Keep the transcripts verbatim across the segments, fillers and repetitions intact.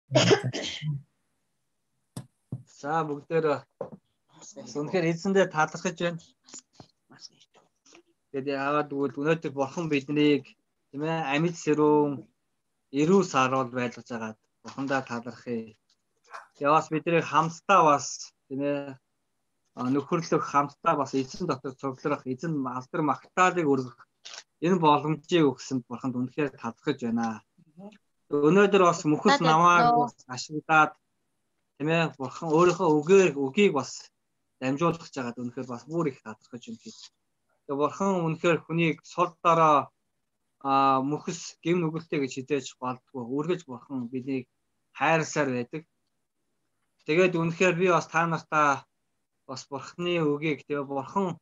За бүгдээр үнэхээр эзэндээ талархаж байна. Тэгээд яагаад гэвэл өнөөдөр бурхан биднийг тийм ээ амьд сэрүүн эрүү саруул байлгаж агаад бурхандаа талархъя. Тэгээд бас бидний хамтдаа бас тийм ээ нөхөрлөх хамтдаа бас эзэн дотор цуглах, эзэн алдар магтаалыг өргөх энэ боломжийг өгсөнд бурханд үнэхээр талархаж байна. Өнөөдөр бас мөхөс намайг бас ашиглаад тийм ээ бурхан өөрийнхөө үгээр үгийг бас дамжуулах гэж байгаад үнэхээр бас бүр их талархаж байна. Тэгээ бурхан үнэхээр хүнийг сул дорой а мөхс гэм нүгэлтэй гэж хизээж болдгоо. Үргэлж бурхан биднийг хайрласаар байдаг. Тэгээд үнэхээр би бас та нартаа бас бурханы үгийг тэгээ бурхан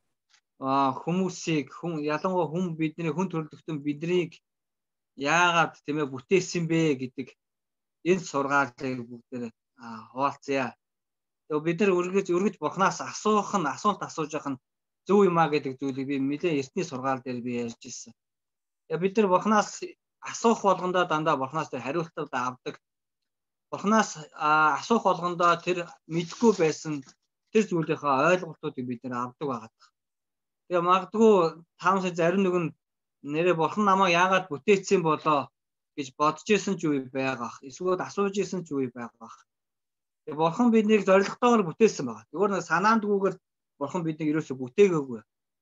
хүмүүсийг хүн ялангуяа хүн бидний хүн төрлөختөн биднийг яагаад тийм ээ бүтээсэн бэ гэдэг энэ сургаалыг бүгдээр хуваалцъя. Тэгээ бид нар үргэлж үргэлж бурханаас асуух нь асуулт асууж явах нь зөв юм а гэдэг зүйлийг би нэлээд эртний сургаал дээр би ярьж ирсэн. Тэгээ бид нар бурханаас асуух болгондоо дандаа бурханаас тэр хариултад авдаг. Бурханаас асуух болгондоо тэр мэдгүй байсан тэр зүйлийнхаа ойлголтуудыг бид нар авдаг байгаа. Тэгээ магадгүй таамаг зарим нэг нь нэрээ бурхан намайг яагаад бүтээсэн болоо гэж бодож исэн ч үе байгаах. Эсвэл асууж исэн ч үе байгаах. Тэгээ бурхан биднийг зоригтойгоор бүтээсэн байгаа. Зүгээр нэг санаандгүйгээр бурхан биднийг ерөөсөө бүтээгээгүй.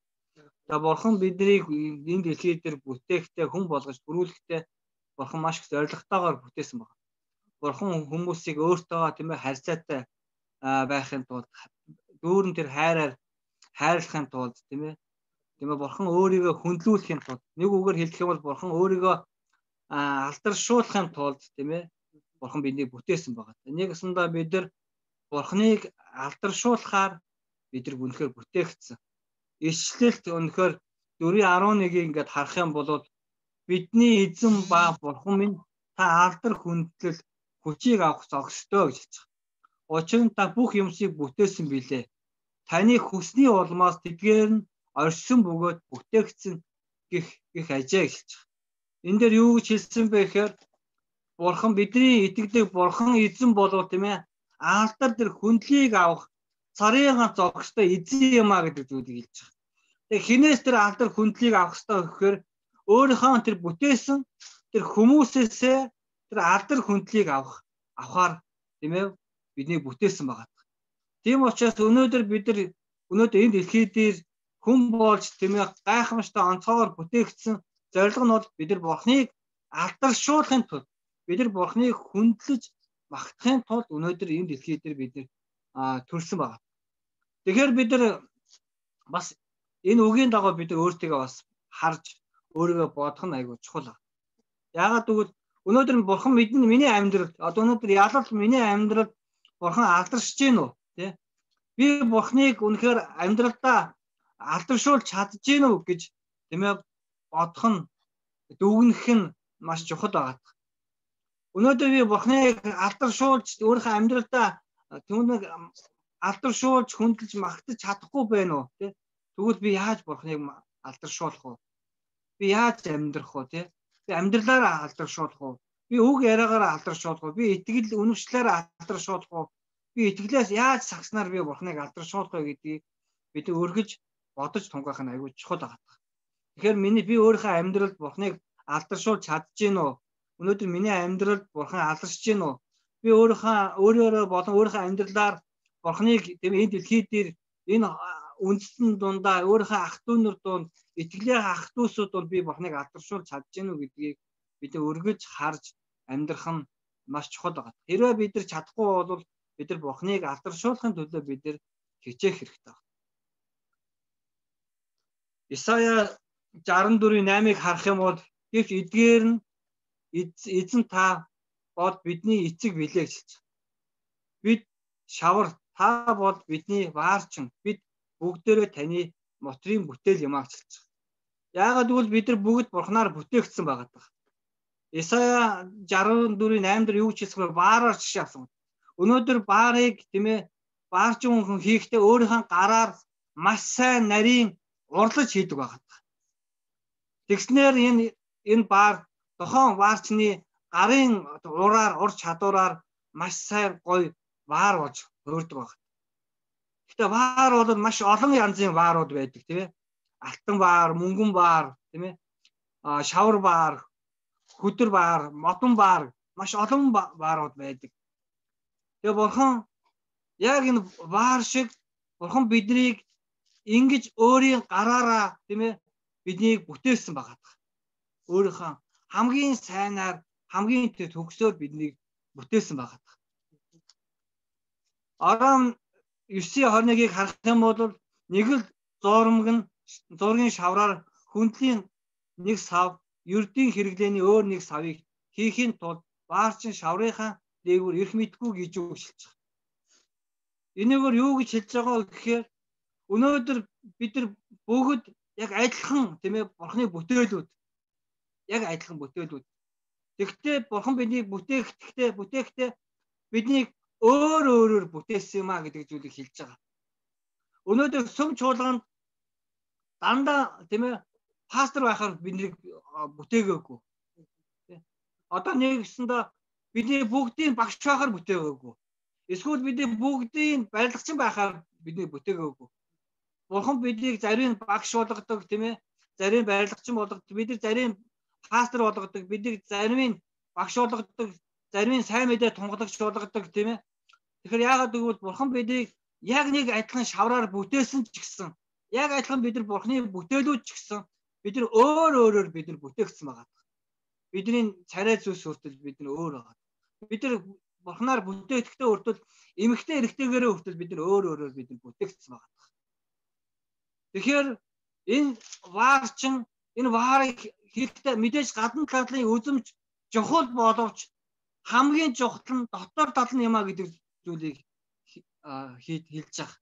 Тэгээ бурхан биднийг энэ дэлхий дээр бүтээхдээ хүн болгож төрүүлэхдээ бурхан маш их зоригтойгоор бүтээсэн байгаа. Бурхан хүмүүсийг өөртөө тийм ээ харьцаатай байхын тулд дүүрэн тэр хайраар хайрлахын тулд тийм ээ тийм ээ бурхан өөрийгөө хүндлүүлэхин тулд нэг үгээр хэлэх юм бол бурхан өөрийгөө алдаршуулахын тулд тийм ээ бурхан биднийг бүтээсэн байгаа. Нэгсэндээ бид нар бурханыг алдаршуулахаар бид нар үнэхээр бүтээгдсэн. Ишлэлт үнэхээр дөрвөн арван нэгийг ингээд харах юм бол бидний эзэн ба бурхан минь та алдар хүндлэл хүчийг авах зогсдоо гэж хэлж байгаа. Учир нь та бүх юмсыг бүтээсэн билээ. Таны хүсний улмаас тэдгээр нь оршин бөгөөд бүтээгдсэн гэх гэх ажээ гэж хэлж байгаа. Энэ дээр юу гэж хэлсэн бэ гэхээр бурхан бидний итгэдэг бурхан эзэн болов тийм ээ алдар дээр хүндлийг авах царийн зогстой эзэн юм а гэдэг зүйлийг хэлж байгаа. Тэгээ хинээс тэр алдар хүндлийг авах хэрэгтэй гэхээр өөрийнхөө тэр бүтээсэн тэр хүмүүсээсээ тэр алдар хүндлийг авах авахар тийм ээ бидний бүтээсэн байгаа. Тийм учраас өнөөдөр бид нар өнөөдөр энэ дэлхий дээр хүн болж тийм ээ гайхамшигтай онцгойгоор бүтээгдсэн зорилго нь бол бид нар бурхныг алдаршуулахын тулд бид нар бурхныг хүндлэж магтахын тулд өнөөдөр энэ дэлхий дээр бид нар төрсэн байгаа. Тэгэхээр бид нар бас энэ үгийн дагуу бид нар өөртөө бас харж өөрийгөө бодох нь айгүй чухал байна. Яагаад гэвэл өнөөдөр бурхан бидний миний амьдрал одоо өнөөдөр ялал миний амьдрал бурхан алдаршиж гин үү тий? Би бурхныг үнэхээр амьдралдаа алдаршуулж чадж гин үү гэж тийм ээ бодох нь дүгнэх нь маш чухал байгаа. Өнөөдөр би бурхныг алдаршуулж өөрийнхөө амьдралдаа түүнийг алдаршуулж хүндэлж магтаж чадахгүй байна уу тий? Тэгвэл би яаж бурхныг алдаршуулах вэ? Би яаж амьдрах вэ тий? Би амьдралаараа алдаршуулах уу? Би үг яриагаараа алдаршуулах уу? Би итгэл үнэмшлээр алдаршуулах уу? Би итгэлээс яаж сагснаар би бурхныг алдаршуулах вэ гэдгийг бид өргөж бодож тунгаах нь аягүй чухал байгаа. Тэгэхээр миний би өөрийнхөө амьдралд бурхныг алдаршуулж чадж гин үү? Өнөөдөр миний амьдралд бурхан алдаршиж гин үү? Би өөрийнхөө өөрөөрөө болон өөрийнхөө амьдралаар бурхныг тийм энэ дэлхий дээр энэ үндэстэн дундаа өөрийнхөө ах дүү нар дунд итгэлийн ах дүүсүүд бол би бурхныг алдаршуулж чадж гин үү гэдгийг бид өргөж харж амьдрах нь маш чухал байгаа. Хэрвээ бид нар чадахгүй бол бид нар бурхныг алдаршуулахын төлөө бид нар хичээх хэрэгтэй байна. Исая жаран дөрвийн наймыг харах юм бол гэвч эдгээр нь эзэн та бол бидний эцэг билээ гэж хэлж байна. Бид шавар та бол бидний ваарчин бид бүгдээрээ таны мотрийн бүтээл юм а гэж хэлж байгаа. Яагаад гэвэл бид нар бүгд бурхнаар бүтээгдсэн байгаа даа. Исая жаран дөрвийн наймд юу гэж хэлсэн бэ? Баараар жишээ авсан. Өнөөдөр баарыг тийм ээ баарчин хүн хийхдээ өөрийнхөө гараар маш сайн нарийн урлаж хийдэг байгаа. Тэгснээр энэ энэ баар дохон баарчны гарын ураар ур чадвараар маш сайн гоё ваар болж хөөрдөг баг. Гэтэ ваар бол маш олон янзын ваарууд байдаг тийм ээ. Алтан ваар, мөнгөн ваар тийм ээ. А шавар ваар, хөдөр ваар, модон ваар маш олон ваарууд байдаг. Тэгээ бурхан яг энэ ваар шиг бурхан биднийг ингэж өөрийн гараараа тийм ээ биднийг бүтээсэн байгаа. Өөрийнхөө хамгийн сайнаар хамгийн төгсөөр биднийг бүтээсэн байгаа. Арам девять двадцать one-ыг харах юм бол нэг л зурмаг нь зургийн шавраар хүндлийн нэг сав, ердийн хэрэглээний өөр нэг савыг хийхин тулд ваарчин шаврынхаа дээгүүр эрх мэдгүй гэж үг шилж байгаа. Энэгээр юу гэж хэлж байгаа гэхээр өнөөдөр бид нар бүгд яг адилхан тийм ээ бурхны бүтээлүүд яг адилхан бүтээлүүд. Тэгэхдээ бурхан биднийг бүтээхдээ бүтээхдээ биднийг өөр өөрөөр бүтээсэн юм а гэдэг зүйлийг хэлж байгаа. Өнөөдөр сүм чуулганд дандаа тийм ээ пастор байхаар биднийг бүтээгээгүй. Одоо нэгсэндээ бидний бүгдийг багш байхаар бүтээгээгүй. Эсвэл бидний бүгдийг барилгачин байхаар бидний бүтээгээгүй. Бурхан биднийг зарим багш болгодог тийм ээ, зарим барилгачин болгодог, бидний зарим пастор болгодог, бидний зарим багш болгодог, зарим сайн мэдээ тунгалагч болгодог тийм ээ. Тэгэхээр яагаад гэвэл бурхан биднийг яг нэг адилхан шавраар бүтээсэн ч гэсэн, яг адилхан бид нар бурханы бүтээлүүд ч гэсэн бид нар өөр өөрөөр бид нар бүтээгдсэн байгаа. Бидний царай зүс хүртэл бид нар өөр байгаа. Бид нар бурханаар бүтээхдээ хүртэл эмэгтэй эрэгтэйгээрээ хүртэл бид нар өөр өөрөөр бид нар бүтээгдсэн байгаа. Тэгэхээр энэ ваарчин энэ ваарыг хийхдээ мэдээж гадна талын үзэмж жохол боловч хамгийн жохол нь дотор тал нь юм а гэдэг зүйлийг хэлж байгаа.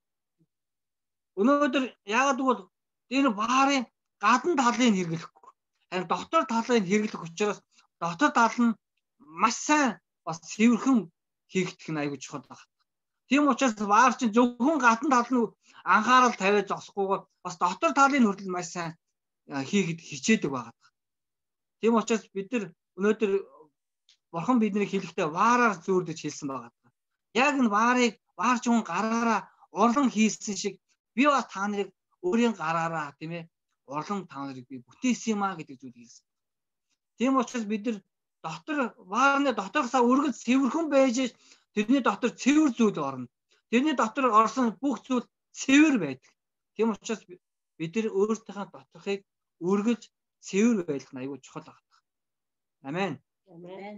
Өнөөдөр яагаад гэвэл энэ ваарын гадна талыг хэрэглэхгүй. Харин дотор талыг хэрэглэх учраас дотор тал нь маш сайн бас цэвэрхэн хийгдэх нь аягүй чухал байна. Тийм учраас ваар чинь зөвхөн гадна тал нь анхаарал тавиад зогсохгүйгээр бас дотор талын хүртэл маш сайн хийхэд хичээдэг байгаа. Тийм учраас бид нар өнөөдөр бурхан биднийг хэлэхдээ ваараар зүүрдэж хэлсэн байгаа. Яг энэ ваарыг ваарч хүн гараараа урлан хийсэн шиг би бас та нарыг өөрийн гараараа тийм ээ урлан та нарыг би бүтээсэн юм а гэдэг зүйлийг хэлсэн. Тийм учраас бид нар дотор ваарны доторхосоо үргэлж цэвэрхэн байж тэрний дотор цэвэр зүйл орно. Тэрний дотор орсон бүх зүйл цэвэр байдаг. Тийм учраас бид нар өөртөөхөө доторхыг үргэлж цэвэр байх нь аюул чухал байна. Амен. Амен.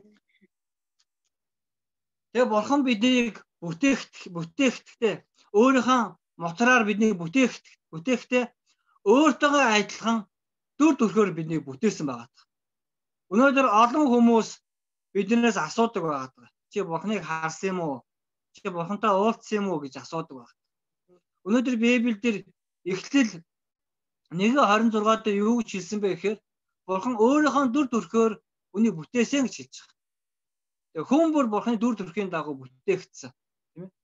Тэгээ бурхан биднийг бүтээгдэх бүтээгдэхдээ өөрийнхөө мотороор биднийг бүтээгдэх бүтээхдээ өөртөөгөө адилхан дүр төрхөөр биднийг бүтээсэн байгаа. Өнөөдөр олон хүмүүс биднээс асуудаг байгаа. Чи бурханыг харсан юм уу? Чи бурхантай уулзсан юм уу гэж асуудаг байна. Өнөөдөр Библиэлд Эхлэл нэг двадцать six дээр юу гэж хэлсэн бэ гэхээр бурхан өөрийнхөө дүр төрхөөр үнийг бүтээсэн гэж хэлж байгаа. Тэгээ хүн бүр бурханы дүр төрхийн дагуу бүтээгдсэн, тийм ээ.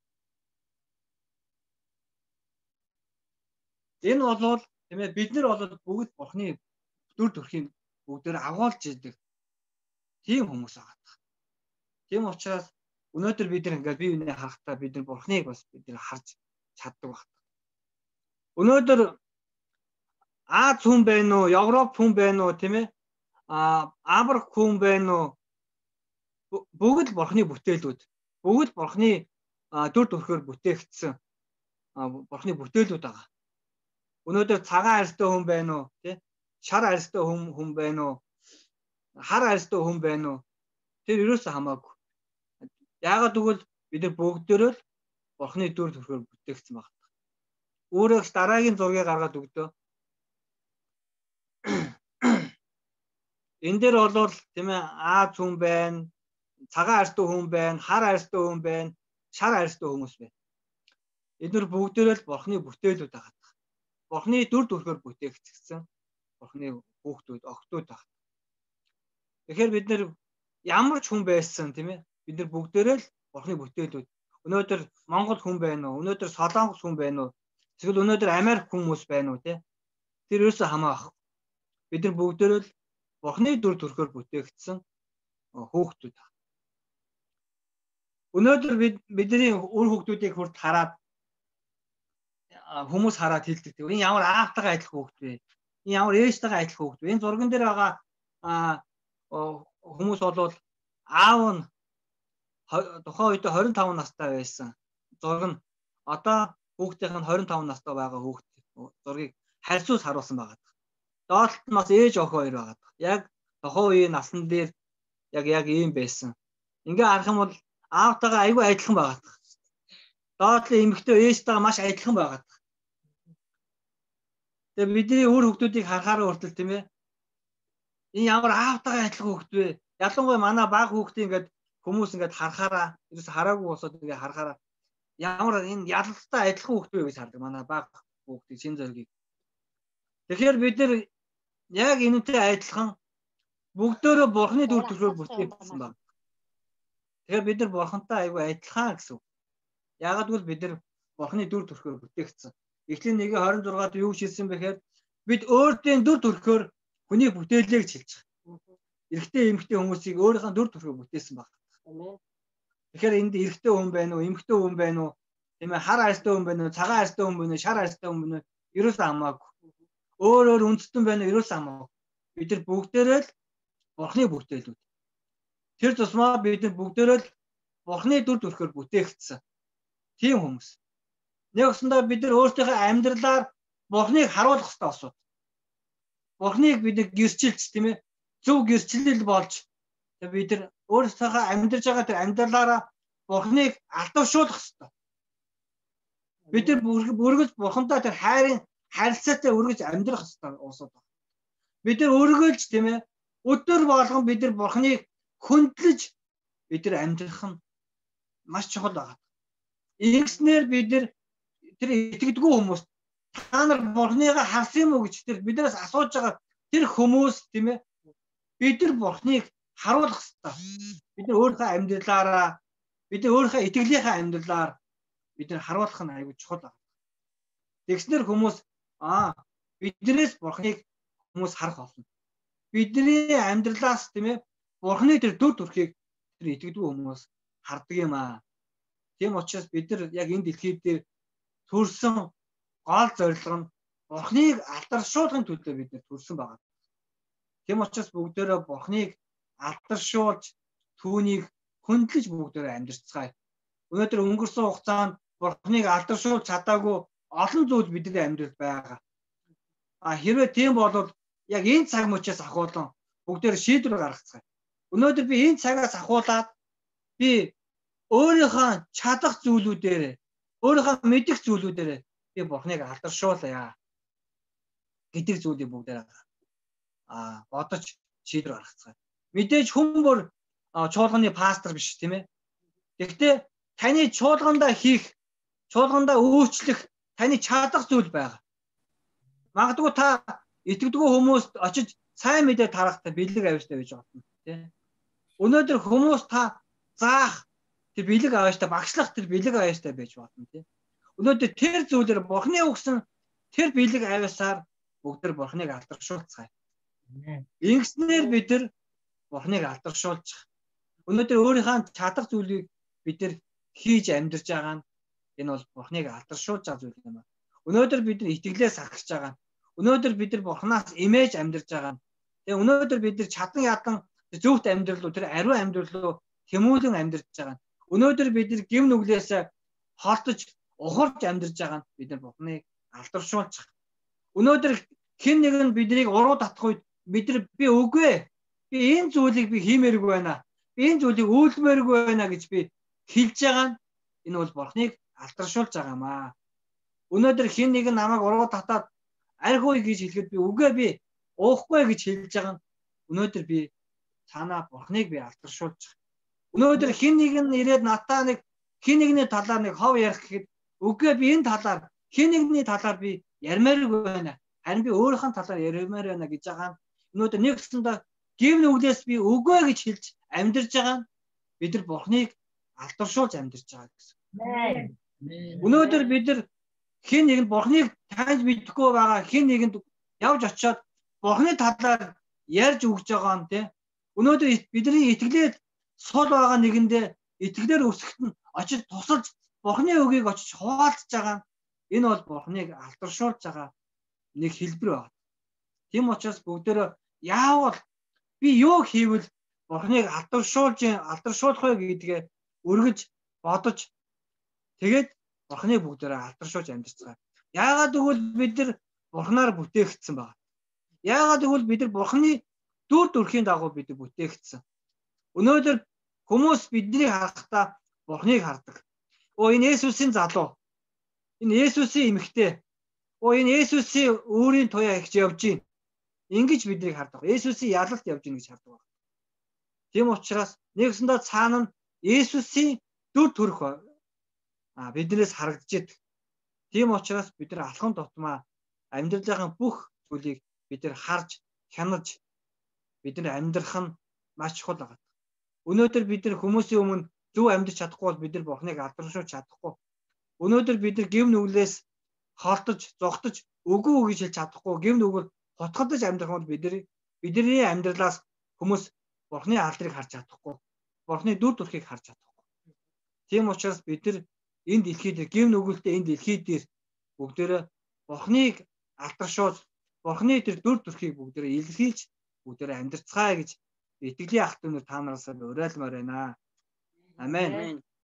Энэ бол тийм ээ бид нар бол бүгд бурханы дүр төрхийн бүгдээр агуулж идэг тийм хүмүүс байгаа. Тийм учраас өнөөдөр бид нар ингээд бие биенээ харахтаа бид нар бурханыг бас бид нар харж чаддаг байна. Өнөөдөр Аз хүн байна уу, Европ хүн байна уу, тийм ээ? А Африк хүн байна уу? Бүгд л бурханы бүтээлүүд. Бүгд бурханы дүр төрхөөр бүтээгдсэн бурханы бүтээлүүд байгаа. Өнөөдөр цагаан арьстай хүн байна уу, тий? Шар арьстай хүн хүн байна уу? Хар арьстай хүн байна уу? Тэр ерөөсөө хамаагүй. Яагаад гэвэл бид нар бүгдөө л бурханы дүр төрхөөр бүтээгдсэн байна. Өөрөөс дараагийн зургийг гаргаад өгдөө. Энэ дээр бол тийм ээ Аз хүн байна, цагаан арьстай хүн байна, хар арьстай хүн байна, шар арьстай хүмүүс байна. Эдгээр бүгдөө л бурханы бүтээлүүд байгаа. Бурханы дүр төрхөөр бүтээгдсэн бурханы хүүхдүүд, охтууд байна. Тэгэхээр бид нар ямар ч хүн байсан тийм ээ бид нар бүгдөө л бурханы бүтээлүүд. Өнөөдөр Монгол хүн байна уу? Өнөөдөр Солонгос хүн байна уу? Эсвэл өнөөдөр Америк хүмүүс байна уу тий? Тэр ерөөсөө хамаахгүй. Бид нар бүгдөө л бурханы дүр төрхөөр бүтээгдсэн хүүхдүүд. Өнөөдөр бид бидний үр хүүхдүүдийг хүрт хараад хүмүүс хараад хэлдэг. Энэ ямар аавтайгаа адилхан хүүхд вэ? Энэ ямар ээжтэйгээ адилхан хүүхд вэ? Энэ зурган дээр байгаа хүмүүс бол аав нь тухайн үед хорин таван настай байсан. Зураг нь одоо хүүхдийнх нь хорин таван настай байгаа хүүхд зургийг харьцуулж харуулсан байгаа. Доолт нь бас ээж охин хоёр байгаа. Яг тухайн үеийн насан дээр яг яг ийм байсан. Ингээ харах юм бол аавтайгаа айгүй адилхан байгаа. Доотлын эмэгтэй ээжтэйгээ маш адилхан байгаа. Тэгээ бидний үр хүүхдүүдийг харахаар хүртэл тийм ээ. Энэ ямар аавтайгаа адилхан хүүхд вэ? Ялангуяа манай баг хүүхдийн ингээд хүмүүс ингээд харахаараа ерөөс хараагүй болсод ингээд харахаараа ямар энэ ялалтай адилхан хүүхд вэ гэж хардаг манай баг хүүхдийн шин зоригийг. Тэгэхээр бид нэр яг энэтэй адилхан бүгдөө бурхны дүр төрхөөр бүтээгдсэн байна. Тэгэхээр бид нар бурхантай айгүй адилхан гэсэн. Яагаад гэвэл бид нар бурхны дүр төрхөөр бүтээгдсэн. Эхлэн нэг хорин зургаад юу шилсэн бэхээр бид өөртөө дүр төрхөөр хүний бүтээлийг хэлж байгаа. Эрэгтэй эмэгтэй хүмүүсийг өөрийнхөө дүр төрхөөр бүтээсэн байна. Тэгэхээр энд эрэгтэй хүн байна уу, эмэгтэй хүн байна уу, тийм ээ хар арьстай хүн байна уу, цагаан арьстай хүн байна уу, шар арьстай хүн байна уу, ерөөсөө хамаагүй. Өөр өөр үндэстэн байна уу, ерөөсөө хамаагүй. Бид нар бүгдээрээ л бурхны бүтээлүүд. Тэр тусмаа бид нар бүгдээрээ л бурхны дүр төрхөөр бүтээгдсэн. Тийм хүмүүс. Нэг өсөндөө бид нар өөрсдийнхөө амьдралаар бурхныг харуулах хэрэгтэй асуудал. Бурхныг бид нар гэрчилж тийм ээ зөв гэрчлэл болж бид нар өөрсдийнхөө амьдарч байгаа тэр амьдралаараа бурхныг алдавшуулах хэрэгтэй. Бид нар бүргэж бурхантай тэр хайрын харилцаатай үргэж амьдрах хэрэгтэй уусаад байна. Бид нар өргөлж тийм ээ өдөр болгон бид нар бурхныг хөндлөж бид нар амьдрах нь маш чухал байна. Ингэснээр бид нар тэр итгэдэггүй хүмүүс та нар бурхныгаа харсан юм уу гэж тэр биднээс асууж байгаа тэр хүмүүс тийм ээ бид нар бурхныг харуулах хэрэгтэй. Бид нар өөрийнхөө амьдралаараа бид нар өөрийнхөө итгэлийнхаа амьдралаар бид нар харуулах нь аюул чухал байна. Тэгснэр хүмүүс аа биднээс бурхныг хүмүүс харах болно. Бидний амьдралаас тийм ээ бурхны тэр дүр төрхийг тэр итгэдэггүй хүмүүс хардаг юм аа. Тийм учраас бид нар яг энэ дэлхий дээр төрсөн гол зорилго нь бурхныг алдаршуулахын төлөө бид нар төрсөн байгаа. Тийм учраас бүгдээрээ бурхныг алдаршуулж түүнийг хөндлөж бүгдээрээ амьдарцгаая. Өнөөдөр өнгөрсөн хугацаанд бурхныг алдаршуулж чадаагүй олон зүйл бидний амьдралд байгаа. А хэрвээ тийм бол яг энэ цаг мөчөөс ахуулан бүгдээр шийдвэр гаргацгаая. Өнөөдөр би энэ цагаас ахуулаад би өөрийнхөө чадах зүйлүүдээр өөрийнхөө мэдих зүйлүүдээр би бурхныг алдаршуулъя гэдэг зүйлийг бүгдээр а бодож шийдвэр гаргацгаая. Мэдээж хүн бүр чуулганы пастор биш тийм ээ. Гэхдээ таны чуулгандаа хийх, чуулгандаа өөрчлөх таны чадах зүйл байгаа. Магадгүй та итгэдэггүй хүмүүст очиж сайн мэдээ тарахтай бэлэг авьяастай байж болно тийм. Өнөөдөр хүмүүс та заах тэр бэлэг авьяастай багшлах тэр бэлэг авьяастай байж болно тийм. Өнөөдөр тэр зүйлээр бурхны өгсөн тэр бэлэг авьяасаар бүгдэр бурхныг алдаршуулцгаая. Ингэснээр бид нар бурхныг алдаршуулчих. Өнөөдөр өөрийнхөө чадах зүйлийг бид нар хийж амьдарч байгаа нь энэ бол бурхныг алдаршуулж байгаа зүйл юм байна. Өнөөдөр бид нар итгэлээс сахарч байгаа. Өнөөдөр бид нар бурхнаас имэж амьдарч байгаа. Тэгээ өнөөдөр бид нар чадан ядан зөвхт амьдрал руу тэр ариун амьдрал руу тэмүүлэн амьдарч байгаа. Өнөөдөр бид нар гим нүглээс холдож ухарж амьдарч байгаа. Бид нар бурхныг алдаршуулчих. Өнөөдөр хэн нэг нь биднийг уруу татах үед бид нар би үгүй би энэ зүйлийг би хиймээргүй байна. Би энэ зүйлийг үйлдмээргүй байна гэж би хэлж байгаа нь энэ бол бурхныг алдаршуулж байгаа юм аа. Өнөөдөр хэн нэг нь намайг уруу татаад архиуй гэж хэлэхэд би үгүй би уухгүй гэж хэлж байгаа нь өнөөдөр би цаанаа бурхныг би алдаршуулж. Өнөөдөр хэн нэг нь ирээд натаа нэг хэн нэгний талаар нэг хов ярих гэхэд үгүй би энэ талаар хэн нэгний талаар би ярмааргүй байна. Харин би өөрийнхөө талаар ярмаар байна гэж байгаа нь өнөөдөр нэгсэндээ гим нүглээс би үгүй гэж хэлж амьдарч байгаа нь бид нар бурхныг алдаршуулж амьдарч байгаа гэсэн. Өнөөдөр бид нар хэн нэгэнд бурхныг таньж мэдэхгүй байгаа хэн нэгэнд явж очиод бурхны талаар ярьж өгч байгаа юм те. Өнөөдөр бидний итгэлээд сул байгаа нэгэндээ итгэлээр өсгөхт нь очиж тусалж Бурхны үгийг очиж хуваалцж байгаа. Энэ бол Бурхныг алдаршуулж байгаа нэг хэлбэр байна. Тийм учраас бүгдөө яавал би юу хийвэл Бурхныг алдаршуулж алдаршуулах вэ гэдгээ өргөж бодож тэгээд Бурхныг бүгдээрээ алдаршуулж амьдарцгаая. Яагаад гэвэл бид нар Бурхнаар бүтээгдсэн байна. Яагаад гэвэл бид нар Бурхны дүр төрхийн дагуу бид бүтээгдсэн. Өнөөдөр хүмүүс биднийг харахтаа Бурхныг хардаг. Оо энэ Есүсийн залуу. Энэ Есүсийн эмэгтэй. Оо энэ Есүсийн өөрийн туяа ихж явж гин. Ингэж биднийг хардаг. Есүсийн ялалт явж гин гэж хардаг. Тийм учраас нэгсэндээ цаана нь Есүсийн дүр төрх а биднээс харагдаж байдаг. Тийм учраас бид нар алхан тутмаа амьдралын бүх зүйлийг бид нар харж, хянаж бид нар амьдрах нь маш чухал байна. Өнөөдөр бид нар хүмүүсийн өмнө зөв амьдарч чадахгүй бол бид нар Бурхныг алдаршуулж чадахгүй. Өнөөдөр бид нар гэв нүглээс холдож, зогтож, үгүй үг гэж хэлж чадахгүй, гэв нүгээр хутгадаж амьдрах бол бид нар бидний амьдралаас хүмүүс Бурхны алдрыг харж чадахгүй. Бурхны дүр төрхийг харж чадахгүй. Тийм учраас бид нар энэ дэлхийд гэв нүгэлтэй энэ дэлхий дээр бүгдээрээ Бурхныг алдаршуулж, Бурхны тэр дүр төрхийг бүгдээрээ илэрхийлж, бүгдээрээ амьдарцгаая гэж итгэлийн ах дүүнээр та нараас уриалмаар байна. Амен.